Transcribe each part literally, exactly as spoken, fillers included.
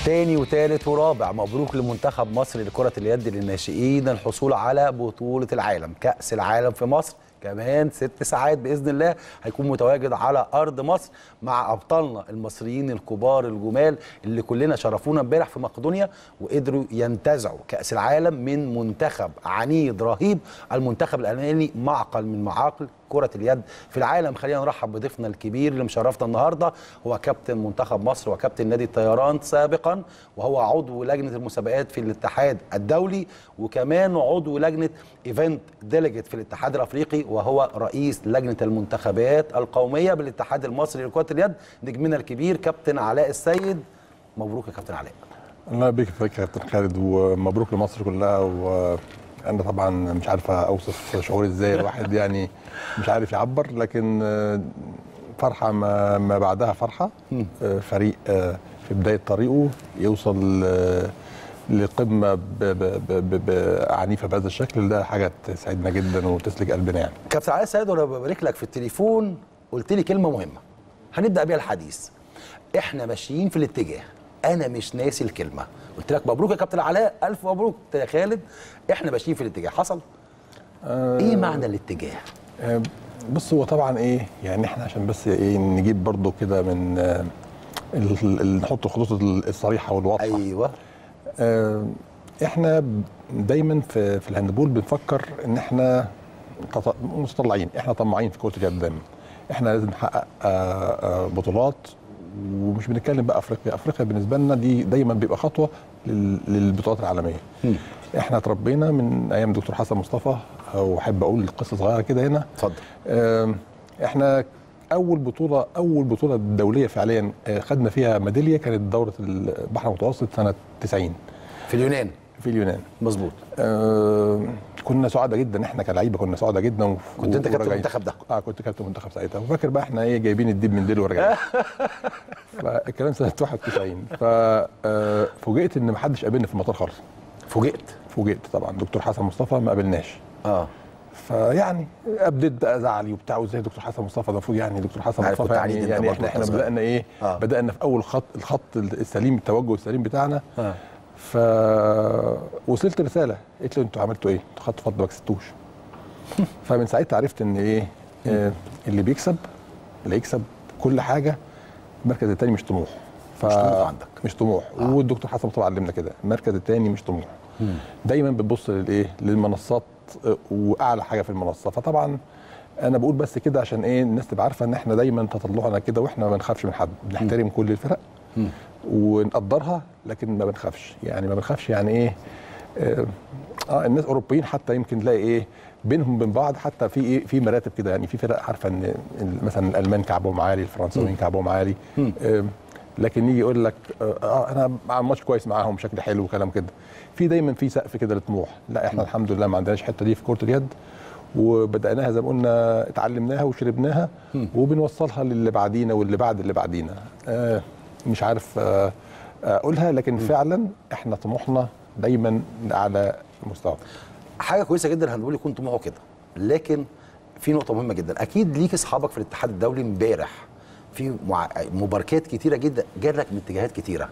تاني وتالت ورابع مبروك لمنتخب مصر لكرة اليد للناشئين الحصول على بطولة العالم. كأس العالم في مصر كمان ست ساعات بإذن الله هيكون متواجد على أرض مصر مع أبطالنا المصريين الكبار الجمال اللي كلنا شرفونا امبارح في مقدونيا وقدروا ينتزعوا كأس العالم من منتخب عنيد رهيب، المنتخب الألماني معقل من معاقل كرة اليد في العالم. خلينا نرحب بضيفنا الكبير اللي مشرفنا النهارده، هو كابتن منتخب مصر وكابتن نادي الطيران سابقا، وهو عضو لجنة المسابقات في الاتحاد الدولي، وكمان عضو لجنة ايفنت ديليجيت في الاتحاد الافريقي، وهو رئيس لجنة المنتخبات القومية بالاتحاد المصري لكرة اليد. نجمنا الكبير كابتن علاء السيد، مبروك يا كابتن علاء. الله يبارك فيك يا كابتن خالد، ومبروك لمصر كلها. وانا طبعا مش عارفه اوصف شعوري ازاي، الواحد يعني مش عارف يعبر، لكن فرحه ما, ما بعدها فرحه. فريق في بدايه طريقه يوصل لقمه عنيفه بهذا الشكل، ده حاجه تسعدنا جدا وتسلك قلبنا يعني. كابتن علاء السيد، وانا ببارك لك في التليفون قلت لي كلمه مهمه هنبدا بيها الحديث. احنا ماشيين في الاتجاه، انا مش ناسي الكلمه. قلت لك مبروك يا كابتن علاء، الف مبروك. قلت يا خالد احنا ماشيين في الاتجاه، حصل؟ أه ايه معنى الاتجاه؟ أه بص، هو طبعا ايه يعني، احنا عشان بس ايه نجيب برضو كده من أه نحط الخطوط الصريحه والواضحه. ايوه. أه احنا دايما في في الهاندبول بنفكر ان احنا متطلعين، احنا طماعين في كره اليد دايما. احنا لازم نحقق أه أه بطولات، ومش بنتكلم بقى افريقيا، افريقيا بالنسبه لنا دي دايما بيبقى خطوه للبطولات العالميه. م. احنا اتربينا من ايام دكتور حسن مصطفى، واحب اقول قصه صغيره كده هنا. اتفضل. احنا اول بطوله اول بطوله دوليه فعليا خدنا فيها ميداليه كانت دوره البحر المتوسط سنه تسعين في اليونان. في اليونان مظبوط. آه كنا سعداء جدا، احنا كلاعيبه كنا سعداء جدا. كنت انت كابتن المنتخب ده؟ اه كنت كابتن المنتخب ساعتها، وفاكر بقى احنا ايه جايبين الديب من ديل وراجعين. فالكلام سنه واحد وتسعين. ففوجئت ان ما حدش قابلني في المطار خالص. فوجئت؟ فوجئت طبعا، دكتور حسن مصطفى ما قابلناش. اه فيعني ابديت بقى زعلي وبتاع، وازاي دكتور حسن مصطفى ده؟ المفروض يعني دكتور حسن مصطفى يعني, يعني احنا احنا بدانا ايه آه. بدانا في اول خط الخط السليم، التوجه السليم بتاعنا. آه. فوصلت رساله قلت له انتوا عملتوا ايه؟ انتوا خدتوا فضل ما كسبتوش. فمن ساعتها عرفت ان ايه آه اللي بيكسب اللي يكسب كل حاجه، المركز الثاني مش طموح. ف... مش طموح عندك، مش طموح. آه. والدكتور حسن طبعا علمنا كده، المركز الثاني مش طموح. مم. دايما بتبص للايه للمنصات واعلى حاجه في المنصه. فطبعا انا بقول بس كده عشان ايه الناس تبقى عارفه ان احنا دايما تطلعنا كده، واحنا ما بنخافش من حد، بنحترم كل الفرق مم. ونقدرها، لكن ما بنخافش. يعني ما بنخافش يعني ايه اه, آه الناس الاوروبيين حتى يمكن تلاقي ايه بينهم وبين بعض حتى في ايه في مراتب كده، يعني في فرق عارفه ان مثلا الالمان كعبهم عالي، الفرنساويين كعبهم عالي، آه لكن يجي يقول لك اه انا عامل ماتش كويس معاهم بشكل حلو وكلام كده. في دايما في سقف كده للطموح. لا احنا م. الحمد لله ما عندناش الحته دي في كره اليد، وبدأناها زي ما قلنا، اتعلمناها وشربناها م. وبنوصلها للي بعدينا واللي بعد اللي بعدينا. آه مش عارف آه اقولها، لكن م. فعلا احنا طموحنا دايما على مستوى. حاجه كويسه جدا هنقول يكون طموحه كده، لكن في نقطه مهمه جدا. اكيد ليك اصحابك في الاتحاد الدولي امبارح في مباركات كتيره جدا جالك من اتجاهات كتيره.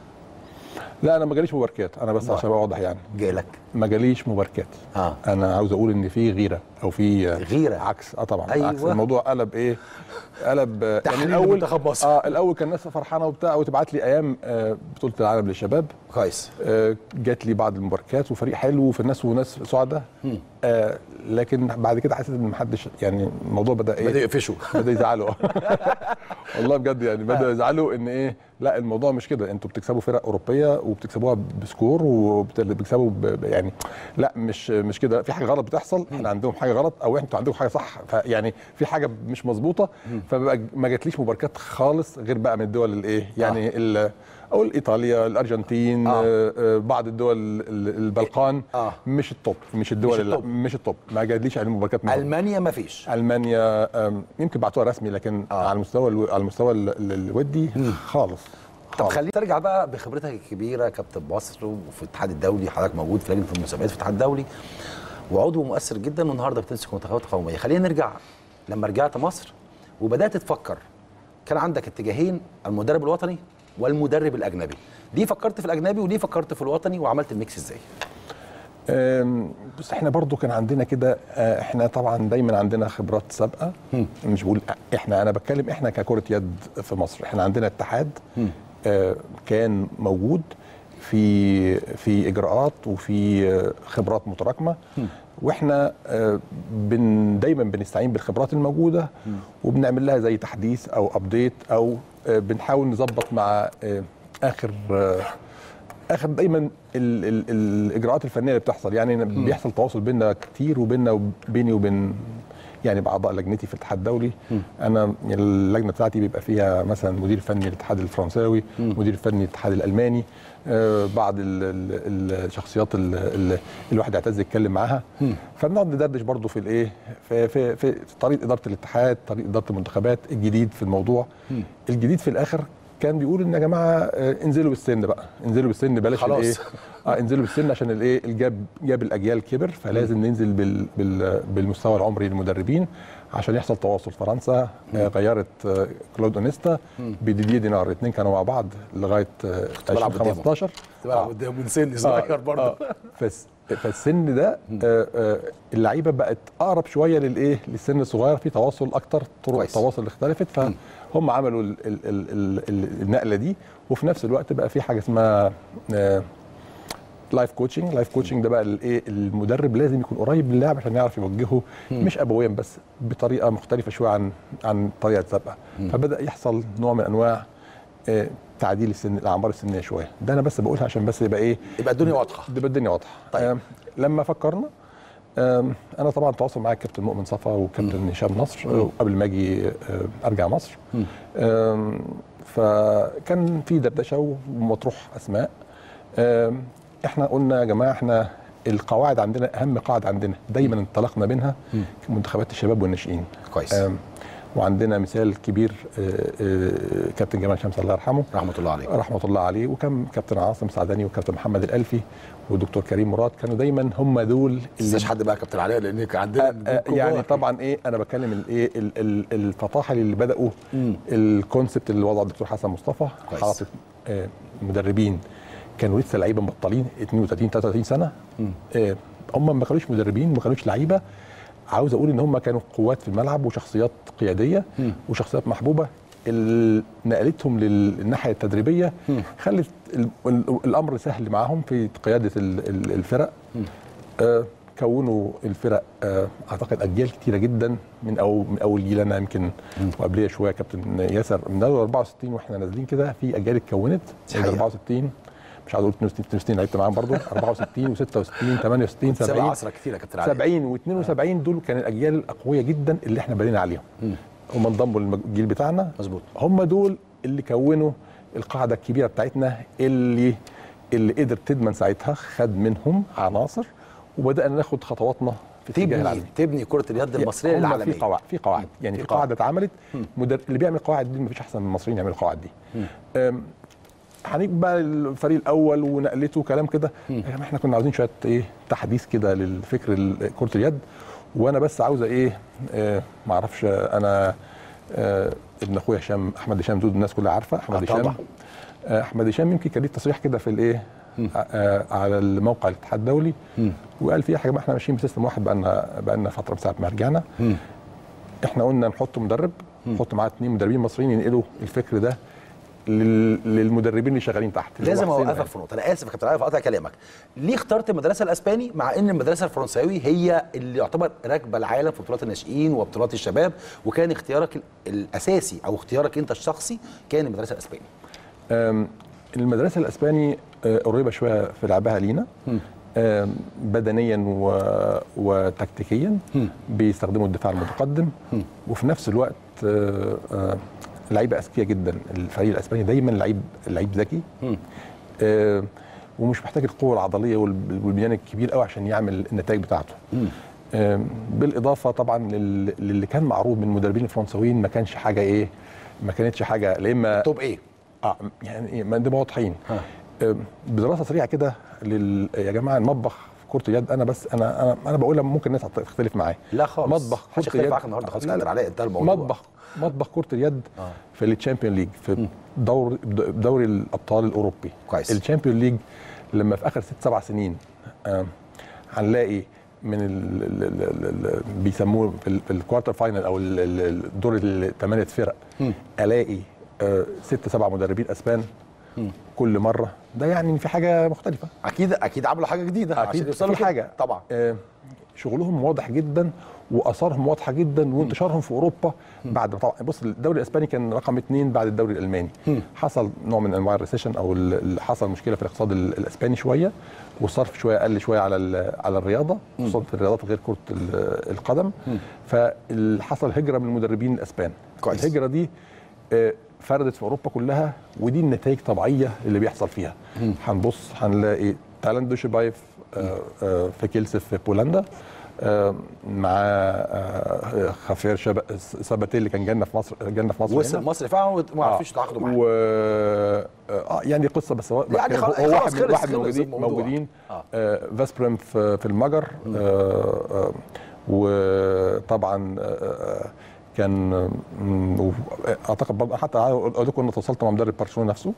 لا انا ما جاليش مباركات، انا بس عشان ابقى واضح يعني. جالك؟ ما جاليش مباركات. اه انا عاوز اقول ان في غيره او في غيره عكس. اه طبعا. أيوة. عكس. الموضوع قلب ايه؟ قلب يعني الاول منتخب مصر. اه الاول كان الناس فرحانه وبتاع، وتبعت لي ايام آه بطوله العالم للشباب كويس. آه جات لي بعض المباركات وفريق حلو وفي الناس وناس سعداء. آه لكن بعد كده حسيت ان ما حدش يعني الموضوع بدا ايه؟ بدا يقفشوا بدا يزعلوا. والله بجد يعني بدا يزعلوا ان ايه لا الموضوع مش كده، انتوا بتكسبوا فرق اوروبيه وبتكسبوها بسكور وبتكسبوا يعني لا مش مش كده، في حاجه غلط بتحصل، احنا عندهم حاجه غلط او انتوا عندكم حاجه صح، يعني في حاجه مش مظبوطه. فبقى ما جاتليش مباركات خالص غير بقى من الدول الايه يعني آه. اقول ايطاليا، الارجنتين، آه. بعض الدول البلقان. آه. مش التوب، مش الدول مش التوب, مش التوب. ما جاتليش على مباركات. المانيا ما فيش. المانيا يمكن بعتوها رسمي، لكن آه. على المستوى على المستوى الودي خالص. طب خلينا ترجع بقى بخبرتك الكبيره كابتن مصر وفي الاتحاد الدولي، حضرتك موجود في لجنه المسابقات في الاتحاد الدولي وعضو مؤثر جدا، والنهارده بتمسك منتخبات قوميه. خلينا نرجع لما رجعت مصر وبدات تفكر، كان عندك اتجاهين، المدرب الوطني والمدرب الاجنبي. ليه فكرت في الاجنبي وليه فكرت في الوطني وعملت الميكس ازاي؟ بص احنا برضو كان عندنا كده، احنا طبعا دايما عندنا خبرات سابقه. مش بقول احنا، انا بتكلم احنا ككره يد في مصر. احنا عندنا اتحاد اه كان موجود في في اجراءات وفي خبرات متراكمه، واحنا اه بن دايما بنستعين بالخبرات الموجوده وبنعمل لها زي تحديث او ابديت، او اه بنحاول نظبط مع اه اخر اه اخر دايما ال ال الاجراءات الفنيه اللي بتحصل. يعني م. بيحصل تواصل بيننا كتير، وبيننا وبيني وبين يعني باعضاء لجنتي في الاتحاد الدولي. م. انا اللجنه بتاعتي بيبقى فيها مثلا مدير فني الاتحاد الفرنساوي، م. مدير فني الاتحاد الالماني، آه بعض ال ال الشخصيات اللي الواحد يعتز يتكلم معاها. فبنقعد ندردش برضو في الايه في, في في طريقه اداره الاتحاد، طريقه اداره المنتخبات، الجديد في الموضوع. م. الجديد في الاخر كان بيقول ان يا جماعه انزلوا بالسن بقى، انزلوا بالسن بلاش الايه اه انزلوا بالسن عشان الايه الجاب جاب الاجيال كبر، فلازم م. ننزل بال بال بالمستوى العمري للمدربين عشان يحصل تواصل. فرنسا آه غيرت آه كلود اونيستا بديديه دينار، الاثنين كانوا مع بعض لغايه آه ألفين وخمستاشر. بلعب قدام من سن صغير برضه. آه فس فالسن ده آه آه اللعيبه بقت اقرب شويه للايه للسن الصغير، في تواصل اكتر، طرق التواصل اختلفت، فهم عملوا ال ال ال ال النقله دي. وفي نفس الوقت بقى في حاجه اسمها آه لايف كوتشنج. لايف كوتشنج ده بقى الايه المدرب لازم يكون قريب من اللاعب عشان يعرف يوجهه، مش ابويا بس، بطريقه مختلفه شويه عن عن الطريقه السابقه. فبدا يحصل نوع من انواع آه تعديل السن الاعمار السنيه شويه. ده انا بس بقولها عشان بس يبقى ايه يبقى الدنيا واضحه. يبقى الدنيا واضحه. طيب. آه لما فكرنا آه انا طبعا تواصل معايا الكابتن مؤمن صفا وكابتن هشام نصر قبل ما اجي آه ارجع مصر. آه فكان في دردشه ومطروح اسماء. آه احنا قلنا يا جماعه احنا القواعد عندنا، اهم قاعده عندنا دايما انطلقنا منها منتخبات الشباب والناشئين. كويس. آه وعندنا مثال كبير آه آه كابتن جمال شمس الله يرحمه رحمه الله عليه رحمه الله عليه، وكان كابتن عاصم سعداني وكابتن محمد الالفي والدكتور كريم مراد، كانوا دايما هم دول اللي مش حد بقى كابتن علاء لان كان عندنا آه آه يعني طبعا ايه انا بتكلم الايه الفطاحل اللي بداوا الكونسبت اللي وضعه الدكتور حسن مصطفى، حاطط آه مدربين كانوا لسه لعيبه مبطلين اثنين وثلاثين ثلاثة وثلاثين سنه. آه هم ما كانوش مدربين، ما كانوش لعيبه. عاوز اقول ان هم كانوا قوات في الملعب وشخصيات قياديه م. وشخصيات محبوبه، اللي نقلتهم للناحيه التدريبيه م. خلت الامر سهل معاهم في قياده الفرق. آه كونوا الفرق آه اعتقد اجيال كتيره جدا من او من اول جيل انا يمكن وقبليه شويه كابتن ياسر من أربعة وستين واحنا نازلين كده في اجيال اتكونت. أربعة وستين مش عاوز اقول اثنين وستين لعبت معاهم برضه، أربعة وستين وستة وستين ثمانية وستين سبعين عشرة كتير يا كابتن علي، سبعين واثنين وسبعين دول كان الاجيال القويه جدا اللي احنا بنينا عليهم. هم انضموا للجيل بتاعنا مظبوط، هم دول اللي كونوا القاعده الكبيره بتاعتنا اللي اللي قدر تدمن ساعتها خد منهم عناصر وبدانا ناخد خطواتنا في اتجاه العالمي. تبني كره اليد المصريه للعالميه. في قواعد في قواعد يعني في قاعده اتعملت، اللي بيعمل القواعد دي مفيش احسن من المصريين يعملوا القواعد دي. هنيجي بقى الفريق الاول ونقلته وكلام كده، احنا كنا عاوزين شويه ايه تحديث كده للفكر كره اليد. وانا بس عاوزه ايه آه ما اعرفش انا آه ابن اخويا هشام احمد هشام دود الناس كلها عارفه احمد هشام. آه احمد هشام يمكن كان ليه تصريح كده في الايه آه على الموقع الاتحاد الدولي وقال فيها حاجه، احنا ماشيين بسيستم واحد بقى لنا بقى لنا فتره من ساعه ما رجعنا. احنا قلنا نحط مدرب، نحط معاه اثنين مدربين مصريين ينقلوا الفكر ده للمدربين اللي شغالين تحت. لازم اوقفك في نقطه، انا اسف يا كابتن علي قاطع كلامك. ليه اخترت المدرسه الاسباني مع ان المدرسه الفرنساوي هي اللي يعتبر راكبه العالم في بطولات الناشئين وبطولات الشباب، وكان اختيارك الاساسي او اختيارك انت الشخصي كان المدرسه الاسباني؟ المدرسه الاسباني قريبه شويه في لعبها لينا بدنيا و... وتكتيكيا، بيستخدموا الدفاع المتقدم وفي نفس الوقت لعيبه اذكياء جدا. الفريق الاسباني دايما لعيب لعيب ذكي آه ومش محتاج القوه العضليه والبنيان الكبير قوي عشان يعمل النتائج بتاعته. آه بالاضافه طبعا لل... للي كان معروض من المدربين الفرنساويين ما كانش حاجه ايه ما كانتش حاجه لا اما توب ايه اه يعني ما نبقى واضحين. آه بدراسه سريعه كده لل... يا جماعه المطبخ في كره اليد انا بس انا انا انا بقولها ممكن الناس تختلف معايا. لا خالص، مطبخ محدش كره يختلف اليد معاك النهارده خلاص، كابتن علاء انتهى الموضوع. مطبخ مطبخ كره اليد آه. في التشامبيون ليج في دور دوري الابطال الاوروبي. كويس. التشامبيون ليج لما في اخر ست سبع سنين آه هنلاقي من ال ال ال ال بيسموه في, في الكوارتر فاينل او الدور الثمانيه فرق، الاقي آه ست سبع مدربين اسبان م. كل مره. ده يعني ان في حاجه مختلفه. اكيد اكيد عملوا حاجه جديده اكيد في حاجه طبعا. آه شغلهم واضح جدا واثارهم واضحه جدا وانتشارهم في اوروبا. بعد طبعا بص الدوري الاسباني كان رقم اثنين بعد الدوري الالماني. م. حصل نوع من انواع الريسيشن او حصل مشكله في الاقتصاد الاسباني شويه، والصرف شويه قل شويه على على الرياضه، خصوصا في الرياضات غير كره القدم. فحصل هجره من المدربين الاسبان. كويس. الهجره دي فردت في اوروبا كلها، ودي النتائج طبيعيه اللي بيحصل فيها. هنبص هنلاقي تالنت دوشبايف في كيلسف في بولندا، مع خافير ساباتيل اللي كان جالنا في مصر جالنا في مصر وصل مصر فعلا وما عرفوش يتعاقدوا معاه. و اه يعني قصه بس هو يعني هو واحد من واحد من موجودين موجودين آه. آه فاسبرم في, في المجر. آه آه وطبعا آه كان اعتقد برضه حتى اقول لكم ان تواصلت مع مدرب برشلونه نفسه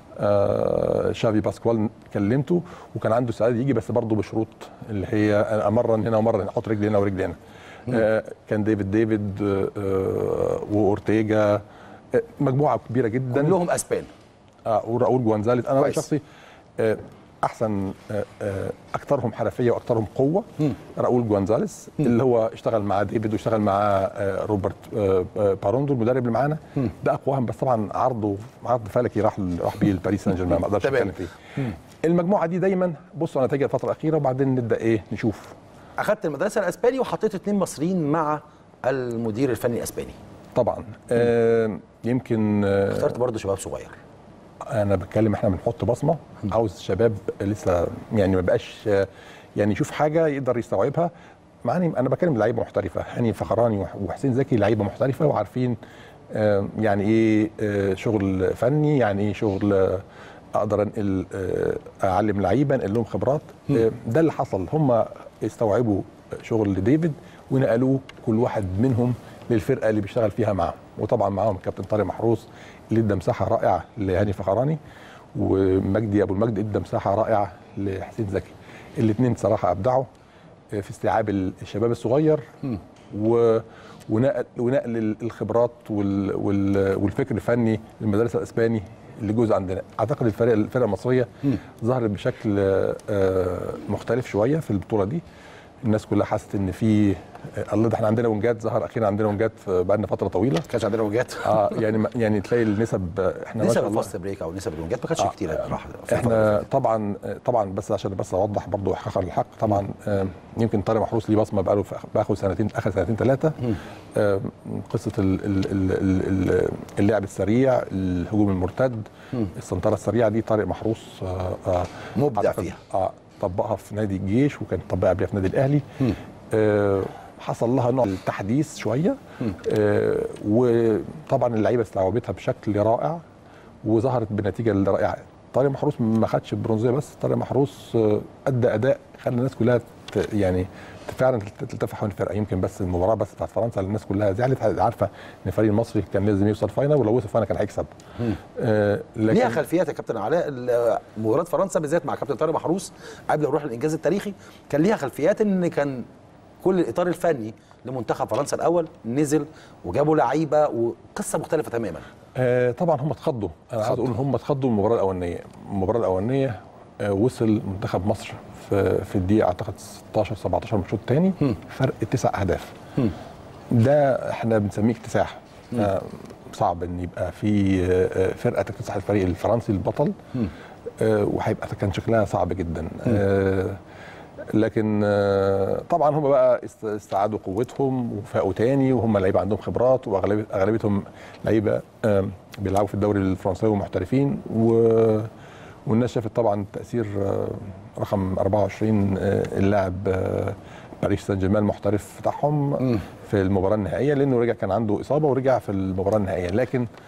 آه شافي باسكوال، كلمته وكان عنده استعداد يجي بس برضه بشروط اللي هي امرن هنا ومره هنا، احط رجلي هنا ورجلي هنا. آه كان ديفيد ديفيد آه واورتيجا، آه مجموعه كبيره جدا كلهم اسبان. اه وراؤول جوانزاليز. انا رايي شخصي آه احسن اكثرهم حرفيه واكثرهم قوه م. راؤول جوانزاليز م. اللي هو اشتغل مع ديفيد واشتغل مع روبرت باروندو المدرب اللي معانا. ده اقواهم، بس طبعا عرضه عرض فلكي راح راح بيه لباريس سان جيرمان، ما اقدرش اتكلم فيه. م. المجموعه دي دايما بصوا نتائج الفتره الاخيره وبعدين نبدا ايه نشوف. اخذت المدرسه الاسباني وحطيت اثنين مصريين مع المدير الفني الاسباني. طبعا آه يمكن آه اخترت برضه شباب صغير. انا بتكلم احنا بنحط بصمه، عاوز شباب لسه يعني ما بقاش يعني يشوف حاجه يقدر يستوعبها. معني انا بكلم لعيبه محترفه، هاني فخراني وحسين زكي لعيبه محترفه وعارفين يعني ايه شغل فني، يعني ايه شغل اقدر انقل اعلم لعيبه انقل لهم خبرات. ده اللي حصل، هم استوعبوا شغل ديفيد ونقلوه كل واحد منهم للفرقه اللي بيشتغل فيها معاهم. وطبعا معاهم الكابتن طارق محروس اللي ادى مساحه رائعه لهاني فخراني، ومجدي ابو المجد ادى مساحه رائعه لحسين زكي. الاثنين صراحه ابدعوا في استيعاب الشباب الصغير و ونقل ونقل الخبرات وال وال والفكر الفني للمدرسه الاسباني اللي جزء عندنا. اعتقد الفرق الفرقه المصريه ظهرت بشكل مختلف شويه في البطوله دي. الناس كلها حست ان في الله ده احنا عندنا ونجات، ظهر اخيرا عندنا ونجات بقى لنا فتره طويله. ما كانش عندنا ونجات اه يعني يعني تلاقي النسب احنا نسب الفاست بريك او نسب الونجات ما كانتش آه كتير بصراحه. احنا طبعا طبعا بس عشان بس اوضح برضه احقاقا للحق، طبعا آه يمكن طارق محروس ليه بصمه بقى له باخد سنتين اخر سنتين ثلاثه. آه قصه اللعب السريع، الهجوم المرتد، السنطره السريعه دي طارق محروس آه آه مبدع فيها. اه طبقها في نادي الجيش وكان طبقها قبلها في نادي الاهلي. آه حصل لها نوع التحديث شويه. آه وطبعا اللعيبه استوعبتها بشكل رائع وظهرت بنتيجه رائعه. طارق محروس ما خدش البرونزيه، بس طارق محروس آه ادى اداء خلى الناس كلها يعني فعلا تلتف حول الفرقه. يمكن بس المباراه بس بتاعت فرنسا الناس كلها زعلت، عارفه ان الفريق المصري كان لازم يوصل فاينل، ولو وصل فاينل كان هيكسب. آه لكن ليها خلفيات يا كابتن علاء مباراه فرنسا بالذات مع كابتن طارق محروس قبل ما نروح للانجاز التاريخي، كان ليها خلفيات ان كان كل الاطار الفني لمنتخب فرنسا الاول نزل وجابوا لعيبه وقصه مختلفه تماما. آه طبعا هم اتخضوا، انا عايز اقول هم اتخضوا المباراه الاولانيه. المباراه الاولانيه آه وصل منتخب مصر في في الدقيقه اعتقد ستاشر سبعتاشر من الشوط الثاني فرق تسع اهداف. هم. ده احنا بنسميه اكتساح. آه صعب ان يبقى في آه فرقه تكتسح الفريق الفرنسي البطل، آه وهيبقى كان شكلها صعب جدا. آه لكن طبعا هم بقى استعادوا قوتهم وفاقوا تاني، وهم لعيبه عندهم خبرات واغلبيتهم لعيبه بيلعبوا في الدوري الفرنساوي ومحترفين، والناس شافت طبعا تاثير رقم أربعة وعشرين اللاعب باريس سان جيرمان المحترف بتاعهم في المباراه النهائيه، لانه رجع كان عنده اصابه ورجع في المباراه النهائيه. لكن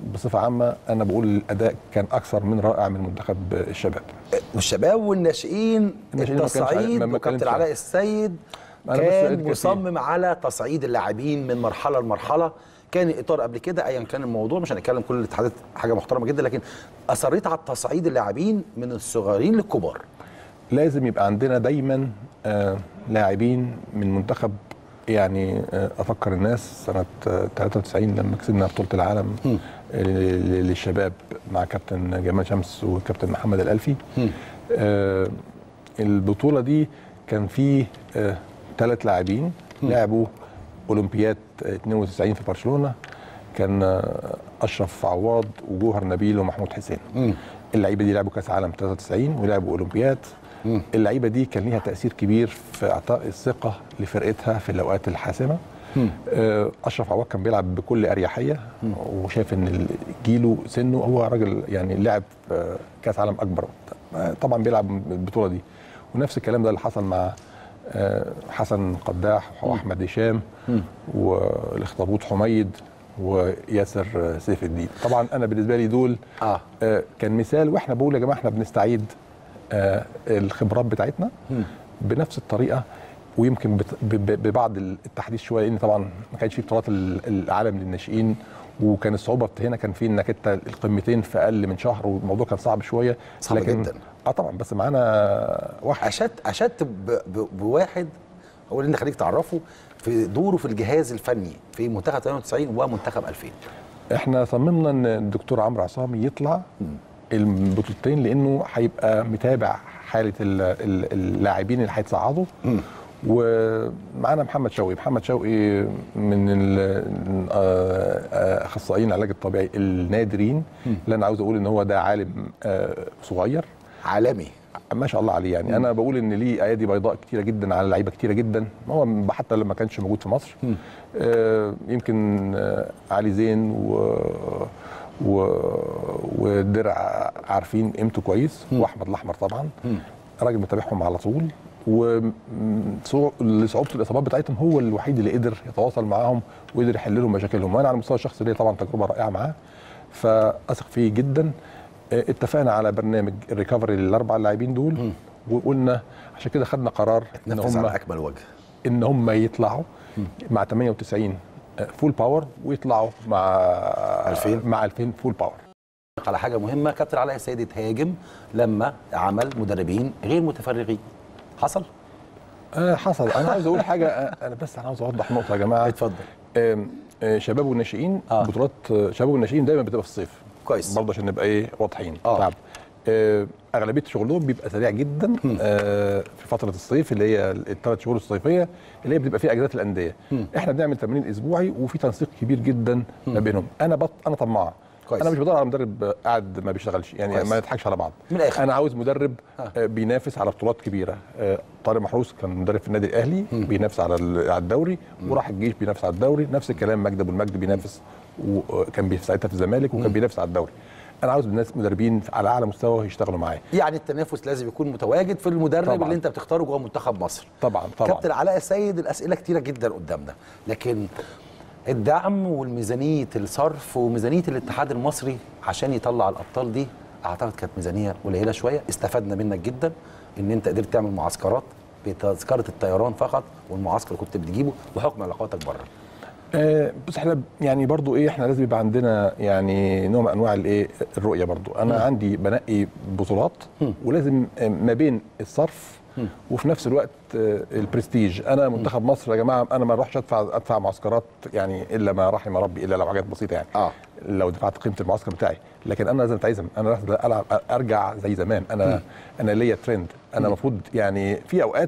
بصفه عامه انا بقول الاداء كان اكثر من رائع من منتخب الشباب. والشباب والناشئين التصعيد، وكابتن علاء السيد كان مصمم على تصعيد اللاعبين من مرحله لمرحله. كان الاطار قبل كده ايا كان الموضوع، مش هنتكلم كل الاتحادات حاجه محترمه جدا، لكن اصريت على تصعيد اللاعبين من الصغيرين للكبار. لازم يبقى عندنا دايما آه لاعبين من منتخب. يعني آه افكر الناس سنه آه ثلاثة وتسعين لما كسبنا بطوله العالم آه للشباب مع كابتن جمال شمس وكابتن محمد الالفي. آه البطوله دي كان فيه آه ثلاث لاعبين لعبوا اولمبياد اثنين وتسعين في برشلونه، كان اشرف عواد وجوهر نبيل ومحمود حسين. اللعيبه دي لعبوا كاس عالم ثلاثة وتسعين ولعبوا اولمبياد. اللعيبه دي كان ليها تاثير كبير في اعطاء الثقه لفرقتها في الاوقات الحاسمه. اشرف عواد كان بيلعب بكل اريحيه، وشايف ان جيله سنه هو راجل يعني لعب كاس عالم اكبر، طبعا بيلعب البطوله دي. ونفس الكلام ده اللي حصل مع حسن قداح واحمد هشام والاخطبوط حميد وياسر سيف الدين. طبعا انا بالنسبه لي دول آه. آه كان مثال، واحنا بقول يا جماعه احنا بنستعيد آه الخبرات بتاعتنا م. بنفس الطريقه، ويمكن ببعض التحديث شويه، لان طبعا ما كانش في بطولات العالم للناشئين، وكان الصعوبه هنا كان في انك انت القمتين في اقل من شهر، والموضوع كان صعب شويه. صعب لكن جدا اه طبعا، بس معانا واحد اشدت اشدت بواحد هو اللي خليك تعرفه في دوره في الجهاز الفني في منتخب ثمانية وتسعين ومنتخب ألفين. احنا صممنا ان الدكتور عمرو عصامي يطلع البطولتين، لانه هيبقى متابع حاله اللاعبين اللي هيتصعدوا. ومعانا محمد شوقي محمد شوقي من اخصائيين العلاج الطبيعي النادرين، اللي انا عاوز اقول ان هو ده عالم صغير عالمي ما شاء الله عليه. يعني م. انا بقول ان ليه ايادي بيضاء كتيره جدا على لعيبه كتيره جدا، هو حتى لما كانش موجود في مصر. آه يمكن آه علي زين و و ودرع عارفين قيمته كويس، واحمد الاحمر طبعا م. راجل متابعهم على طول، ولصعوبه الاصابات بتاعتهم هو الوحيد اللي قدر يتواصل معاهم وقدر يحل لهم مشاكلهم. وانا على المستوى الشخصي ليا طبعا تجربه رائعه معاه، فاثق فيه جدا. اتفقنا على برنامج الريكفري للاربع لاعبين دول م. وقلنا عشان كده خدنا قرار ان هم على اكمل وجه ان هم يطلعوا م. مع ثمانية وتسعين فول باور، ويطلعوا مع ألفين مع ألفين فول باور. على حاجه مهمه، كابتن علاء السيد اتهاجم لما عمل مدربين غير متفرغين. حصل؟ آه حصل. انا عاوز اقول حاجه، انا بس انا عاوز اوضح نقطه يا جماعه. اتفضل. آه آه شباب والناشئين آه. بطولات شباب والناشئين دايما بتبقى في الصيف. كويس. برضه عشان نبقى ايه واضحين. اه طبعا آه اغلبيه شغلهم بيبقى سريع جدا آه في فتره الصيف اللي هي الثلاث شهور الصيفيه اللي هي بتبقى فيها اجازات الانديه. م. احنا بنعمل تمرين اسبوعي وفي تنسيق كبير جدا ما بينهم. انا بط انا طماع. كويس. انا مش بدور على مدرب قاعد ما بيشتغلش، يعني كويس. ما نضحكش على بعض. من الآخر. انا عاوز مدرب آه. بينافس على بطولات كبيره. آه طارق محروس كان مدرب في النادي الاهلي م. بينافس على على الدوري، م. وراح الجيش بينافس على الدوري. نفس الكلام مجدي ابو المجد بينافس، وكان بينافس ساعتها في الزمالك وكان بينافس على الدوري. انا عاوز الناس مدربين على اعلى مستوى يشتغلوا معايا. يعني التنافس لازم يكون متواجد في المدرب طبعًا. اللي انت بتختاره جوه منتخب مصر. طبعا طبعا. كابتن علاء السيد، الاسئله كتيره جدا قدامنا، لكن الدعم والميزانيه الصرف وميزانيه الاتحاد المصري عشان يطلع الابطال دي اعتقد كانت ميزانيه قليله شويه. استفدنا منك جدا ان انت قدرت تعمل معسكرات بتذكره الطيران فقط، والمعسكر كنت بتجيبه بحكم علاقاتك بره. آه بس احنا يعني برضو ايه، احنا لازم يبقى عندنا يعني نوع من انواع الايه الرؤيه. برضو انا م. عندي بنقي بطولات م. ولازم ما بين الصرف م. وفي نفس الوقت البرستيج. انا منتخب مصر يا جماعه انا ما اروحش ادفع ادفع معسكرات يعني الا ما رحم ربي، الا لو حاجات بسيطه يعني اه لو دفعت قيمه المعسكر بتاعي. لكن انا لازم اتعزم، انا لازم العب ارجع زي زمان. انا م. انا ليا ترند. انا المفروض يعني في اوقات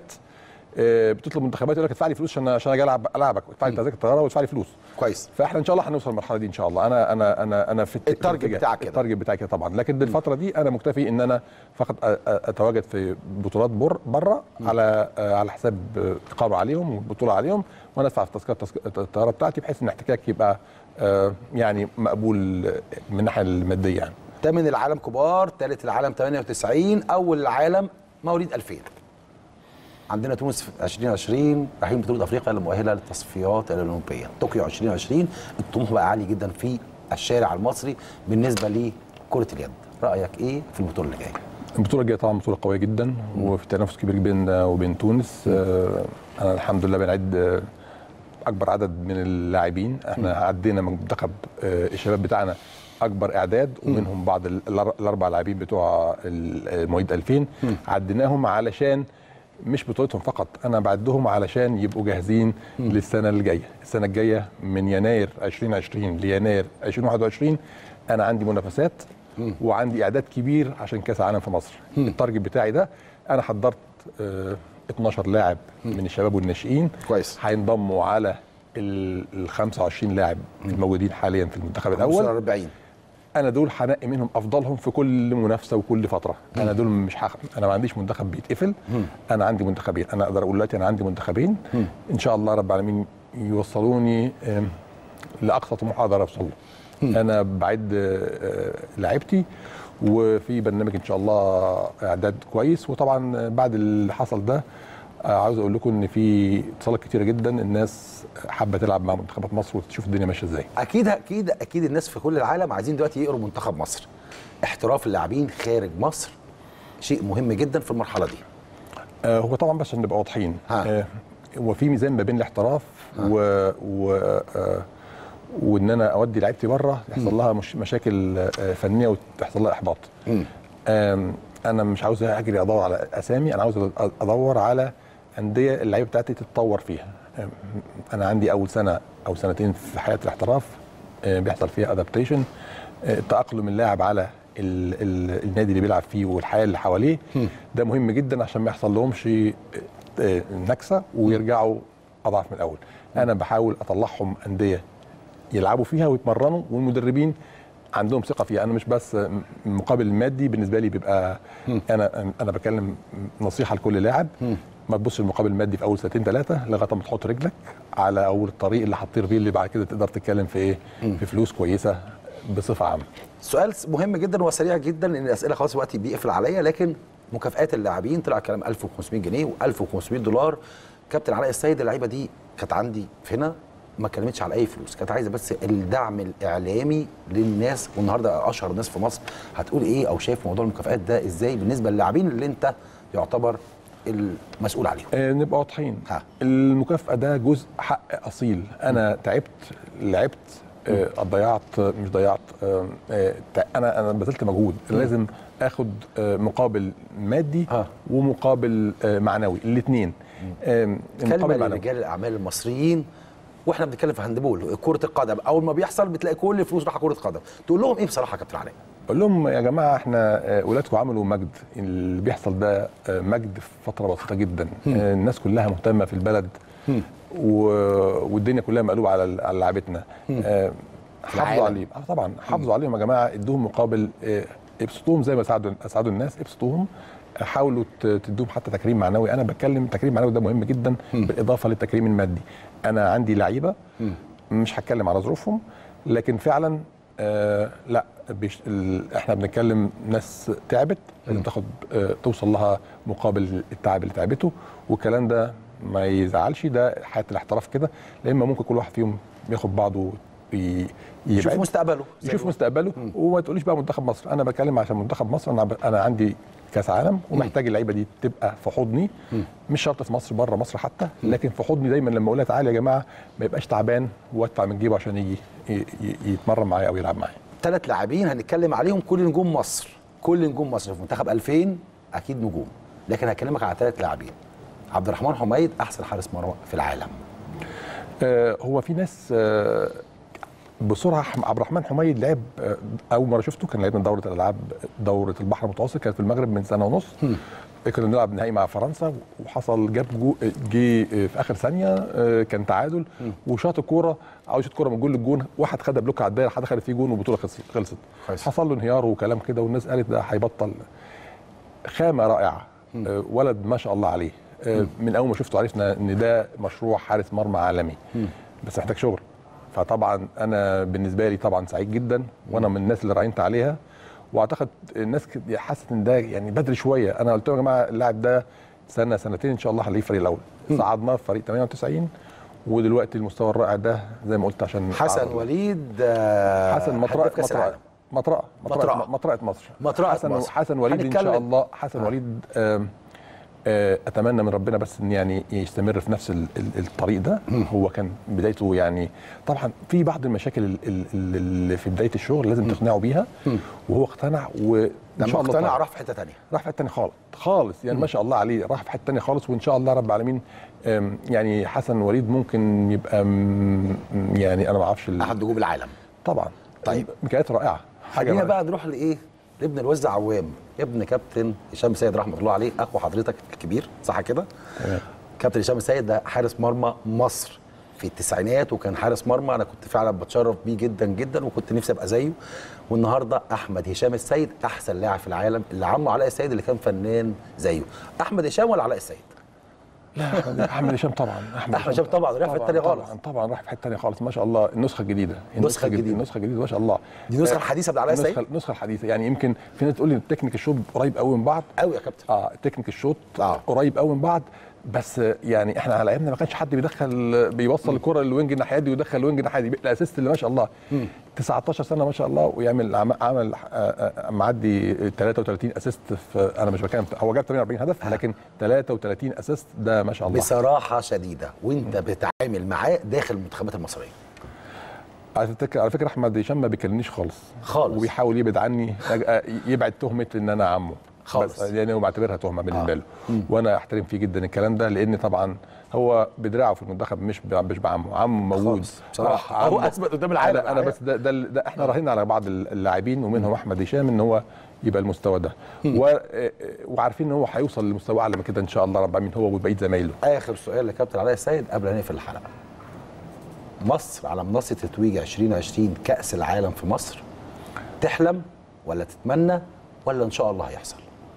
بتطلب منتخبات يقول لك ادفع لي فلوس عشان عشان اجي العب العبك، ادفع لي تذاكر الطياره وادفع لي فلوس. كويس. فاحنا ان شاء الله هنوصل للمرحله دي ان شاء الله. انا انا انا انا في التارجت بتاعك كده. التارجت بتاعي كده طبعا. لكن الفتره دي انا مكتفي ان انا فقط اتواجد في بطولات بره على على حساب اقامه عليهم وبطوله عليهم، وانا ادفع في تذكره الطياره بتاعتي بحيث ان احتكاكي يبقى يعني مقبول من الناحيه الماديه. يعني ثامن العالم كبار، ثالث العالم ثمانية وتسعين، اول العالم مواليد ألفين. عندنا تونس في ألفين وعشرين رايحين بطوله افريقيا المؤهله للتصفيات الاولمبيه. طوكيو ألفين وعشرين الطموح بقى عالي جدا في الشارع المصري بالنسبه لكره اليد. رايك ايه في البطوله اللي جايه؟ البطوله الجايه طبعا بطوله قويه جدا، وفي تنافس كبير بيننا وبين تونس. آه انا الحمد لله بنعد آه اكبر عدد من اللاعبين. احنا عدينا منتخب آه الشباب بتاعنا اكبر اعداد، ومنهم بعض الاربع لاعبين بتوع المواليد ألفين عديناهم علشان مش بطولتهم فقط، انا بعدهم علشان يبقوا جاهزين للسنه اللي جايه. السنه الجايه من يناير ألفين وعشرين ليناير ألفين وواحد وعشرين انا عندي منافسات وعندي اعداد كبير عشان كاس العالم في مصر. التارجت بتاعي ده انا حضرت اه اتناشر لاعب من الشباب والناشئين كويس، هينضموا على ال خمسة وعشرين لاعب الموجودين حاليا في المنتخب الاول. أربعين انا دول هنقي منهم افضلهم في كل منافسه وكل فتره. انا دول مش حق. انا ما عنديش منتخب بيتقفل، انا عندي منتخبين. انا اقدر اقول دلوقتي انا عندي منتخبين ان شاء الله رب العالمين يوصلوني لاقصى طموح اقدر اوصل له. انا بعد لعيبتي وفي برنامج ان شاء الله اعداد كويس. وطبعا بعد اللي حصل ده عاوز اقول لكم ان في اتصالات كتيره جدا، الناس حابه تلعب مع منتخبات مصر وتشوف الدنيا ماشيه ازاي. اكيد اكيد اكيد الناس في كل العالم عايزين دلوقتي يقروا منتخب مصر. احتراف اللاعبين خارج مصر شيء مهم جدا في المرحله دي. آه هو طبعا بس عشان نبقى واضحين، آه هو في ميزان ما بين الاحتراف و, و آه وان انا اودي لعيبتي بره يحصل لها مش مشاكل آه فنيه وتحصل لها احباط. آه انا مش عاوز اجري ادور على اسامي، انا عاوز ادور على انديه اللعيبه بتاعتي تتطور فيها. انا عندي اول سنه او سنتين في حياه الاحتراف بيحصل فيها ادابتيشن، تاقلم اللاعب على ال ال النادي اللي بيلعب فيه والحياه اللي حواليه. ده مهم جدا عشان ما يحصل لهمش نكسه ويرجعوا اضعف من الاول. انا بحاول اطلعهم انديه يلعبوا فيها ويتمرنوا والمدربين عندهم ثقه فيها. انا مش بس المقابل المادي بالنسبه لي بيبقى، انا انا بكلم نصيحه لكل لاعب، ما تبصش المقابل المادي في اول سنتين ثلاثه لغايه ما تحط رجلك على اول الطريق اللي هتطير بيه، اللي بعد كده تقدر تتكلم في ايه؟ في فلوس كويسه بصفه عامه. سؤال مهم جدا وسريع جدا لان الاسئله خلاص الوقت بيقفل عليا، لكن مكافآت اللاعبين طلع كلام ألف وخمسمائة جنيه وألف وخمسمائة دولار. كابتن علاء السيد، اللعيبه دي كانت عندي هنا ما اتكلمتش على اي فلوس، كانت عايزه بس الدعم الاعلامي للناس، والنهارده اشهر ناس في مصر. هتقول ايه او شايف موضوع المكافآت ده ازاي بالنسبه للاعبين اللي انت يعتبر المسؤول عليهم؟ آه نبقى واضحين، المكافاه ده جزء حق اصيل. انا تعبت لعبت آه ضيعت مش ضيعت آه آه انا انا بذلت مجهود، لازم اخد آه مقابل مادي ها. ومقابل آه معنوي الاثنين. آه كلمه لرجال الاعمال المصريين واحنا بنتكلم في هاندبول كره القدم، اول ما بيحصل بتلاقي كل الفلوس رايحه كره قدم، تقول لهم ايه بصراحه يا كابتن علاء؟ اقول لهم يا جماعه احنا اولادكم عملوا مجد، اللي بيحصل ده مجد في فتره بسيطه جدا. م. الناس كلها مهتمه في البلد و... والدنيا كلها مقلوبه على على لعبتنا. حافظوا عليهم طبعا، حافظوا عليهم يا جماعه، ادوهم مقابل، ابسطوهم زي ما ساعدوا اسعدوا الناس، ابسطوهم، حاولوا تدوهم حتى تكريم معنوي. انا بتكلم تكريم معنوي ده مهم جدا م. بالاضافه للتكريم المادي. انا عندي لعيبه مش هتكلم على ظروفهم، لكن فعلا آه لا بيش احنا بنتكلم ناس تعبت لازم تاخد آه توصل لها مقابل التعب اللي تعبته، والكلام ده ما يزعلش، ده حياه الاحتراف كده. لان ممكن كل واحد فيهم ياخد بعضه يشوف مستقبله يشوف مستقبله وما تقوليش بقى منتخب مصر. انا بتكلم عشان منتخب مصر، انا انا عندي كاس عالم ومحتاج اللعيبه دي تبقى في حضني، مش شرط في مصر، بره مصر حتى، لكن في حضني دايما. لما اقول لها تعالى يا جماعه ما يبقاش تعبان وادفع من جيبه عشان يجي يتمرن معايا او يلعب معايا. ثلاث لاعبين هنتكلم عليهم، كل نجوم مصر، كل نجوم مصر في منتخب ألفين اكيد نجوم، لكن هكلمك على ثلاث لاعبين. عبد الرحمن حميد احسن حارس مرمى في العالم. آه هو في ناس آه بسرعه، عبد الرحمن حميد لعب اول مره شفته كان لعبنا دوره الالعاب دوره البحر المتوسط، كانت في المغرب من سنه ونص. كنا بنلعب نهائي مع فرنسا وحصل جاب جو جه في اخر ثانيه كان تعادل وشاط الكوره، عاوز يشوط كوره من جول للجون، واحد خدها بلوك على الدايره، حد خد فيه جون والبطوله خلصت. حصل له انهيار وكلام كده، والناس قالت ده هيبطل. خامه رائعه، ولد ما شاء الله عليه. من اول ما شفته عرفنا ان ده مشروع حارس مرمى عالمي، بس محتاج شغل. فطبعا انا بالنسبه لي طبعا سعيد جدا، وانا من الناس اللي راينت عليها، واعتقد الناس حست ان ده يعني بدري شويه. انا قلت لهم يا جماعه اللاعب ده سنه سنتين ان شاء الله هنلاقيه فريق الاول. صعدنا في فريق ثمانية وتسعين ودلوقتي المستوى الرائع ده زي ما قلت عشان حسن وليد آه حسن مطرقه كاس العالم. مطرقه مطرقه مطرقه مصر مطرقه حسن مصر. حسن وليد ان شاء الله. حسن آه. وليد آه آه اتمنى من ربنا بس ان يعني يستمر في نفس ال ال الطريق ده. هو كان بدايته يعني طبعا في بعض المشاكل اللي في بدايه الشغل لازم تقنعه بيها، وهو اقتنع وان شاء الله اقتنع راح في حته ثانيه راح في حته ثانيه خالص خالص يعني. ما شاء الله عليه راح في حته ثانيه خالص، وان شاء الله رب العالمين يعني حسن وليد ممكن يبقى يعني انا ما اعرفش احد نجوم العالم طبعا. طيب امكانيات رائعه. خلينا بقى نروح لايه؟ لابن الوز عوام، ابن كابتن هشام سيد رحمه الله عليه، اخو حضرتك الكبير صح كده؟ تمام. كابتن هشام سيد ده حارس مرمى مصر في التسعينات، وكان حارس مرمى انا كنت فعلا بتشرف بيه جدا جدا، وكنت نفسي ابقى زيه. والنهارده احمد هشام السيد احسن لاعب في العالم، اللي عمه علاء السيد اللي كان فنان زيه. احمد هشام ولا علاء السيد؟ لا احمد هشام طبعا. احمد هشام طبعا راح في حته ثانيه خالص. طبعا طبعا راح في حته ثانيه خالص ما شاء الله. النسخه الجديده النسخه الجديده النسخه الجديده ما شاء الله. دي النسخه الحديثه بتاع علاء السيد. النسخه الحديثه يعني يمكن في ناس تقول لي التكنيك الشوط قريب قوي من بعض قوي يا كابتن. اه التكنيك الشوط آه. قريب قوي من بعض، بس يعني احنا على ايامنا ما كانش حد بيدخل بيوصل الكره للوينج الناحيه دي ويدخل الوينج الناحيه دي. الاسيست اللي ما شاء الله م. تسعتاشر سنه ما شاء الله، ويعمل عمل معدي تلاتة وتلاتين اسيست في انا مش بتكلم هو جاب تمنية واربعين هدف لكن تلاتة وتلاتين اسيست ده ما شاء الله بصراحه شديده. وانت م. بتتعامل معاه داخل المنتخبات المصريه على فكره على فكره احمد هشام ما بيكلمنيش خالص خالص، وبيحاول يبعد عني يبعد تهمه ان انا عمه خالص، بس يعني هو معتبرها تهمه بالنسبه له. آه. وانا احترم فيه جدا الكلام ده، لان طبعا هو بدراعه في المنتخب مش مش بعمه، عمه موجود بصراحه هو اثبت قدام العالم. انا, أنا بس ده, ده, ده احنا راهنا على بعض اللاعبين ومنهم احمد هشام ان هو يبقى المستوى ده و... وعارفين ان هو هيوصل لمستوى اعلى من كده ان شاء الله رب العالمين هو وبقيه زمايله. اخر سؤال لكابتن علاء السيد قبل ما نقفل الحلقه. مصر على منصه تتويج عشرين عشرين كاس العالم في مصر، تحلم ولا تتمنى ولا ان شاء الله هيحصل؟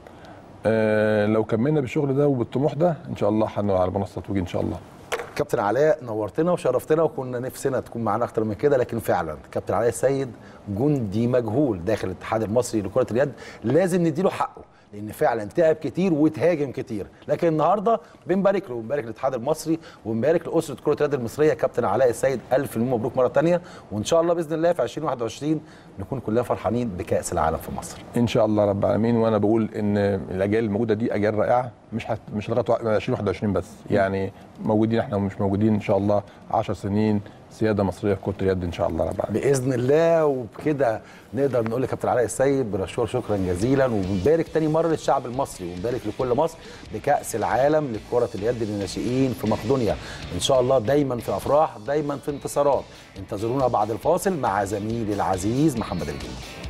أه لو كملنا بالشغل ده وبالطموح ده ان شاء الله هنبقى على منصه تتويج ان شاء الله. كابتن علاء نورتنا وشرفتنا، وكنا نفسنا تكون معانا اكتر من كده، لكن فعلا كابتن علاء السيد جندي مجهول داخل الاتحاد المصري لكره اليد، لازم نديله حقه لان فعلا تعب كتير وتهاجم كتير. لكن النهارده بنبارك له وبنبارك للاتحاد المصري وبنبارك لاسره كره اليد المصريه. كابتن علاء السيد الف مبروك مره ثانيه، وان شاء الله باذن الله في عشرين واحد وعشرين نكون كلنا فرحانين بكاس العالم في مصر ان شاء الله رب العالمين. وانا بقول ان الاجيال الموجوده دي اجيال رائعه، مش حت مش لغايه عشرين واحد وعشرين بس، يعني موجودين احنا ومش موجودين ان شاء الله عشر سنين سياده مصريه في كره اليد ان شاء الله رب العالمين باذن الله. وبكده نقدر نقول لكابتن علاء السيد بنشكره شكرا جزيلا، وبنبارك تاني مره للشعب المصري وبنبارك لكل مصر بكاس العالم لكره اليد للناشئين في مقدونيا. ان شاء الله دايما في افراح، دايما في انتصارات. انتظرونا بعد الفاصل مع زميلي العزيز محمد الجندي.